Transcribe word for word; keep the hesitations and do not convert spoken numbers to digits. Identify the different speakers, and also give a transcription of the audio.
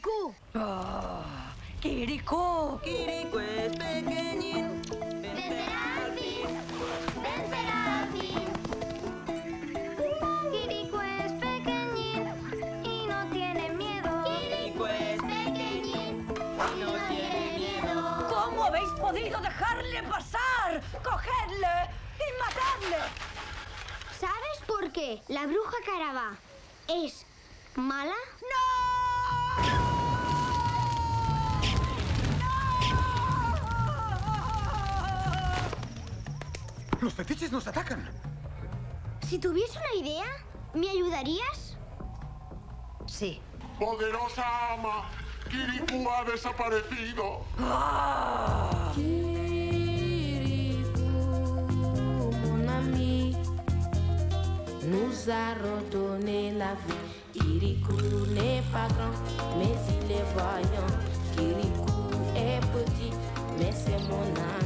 Speaker 1: Kirikou.
Speaker 2: Oh, Kirikou.
Speaker 3: Kirikou es pequeñín.
Speaker 1: Vencerá al fin. Vencerá al fin. Kirikou es pequeñín y no tiene miedo.
Speaker 3: Kirikou es pequeñín y no tiene miedo.
Speaker 2: ¿Cómo habéis podido dejarle pasar? ¡Cogedle y matadle!
Speaker 1: ¿Sabes por qué la bruja Carabá es mala?
Speaker 2: ¡No!
Speaker 4: ¡Los fetiches nos atacan!
Speaker 1: Si tuviese una idea, ¿me ayudarías?
Speaker 2: Sí.
Speaker 5: ¡Poderosa ama! ¡Kirikou ha desaparecido!
Speaker 2: ¡Ah!
Speaker 6: Kirikou, mon ami, nous a redonné la vie. Kirikou n'est pas grand, mais il est vaillant. Kirikou est petit, mais c'est mon ami.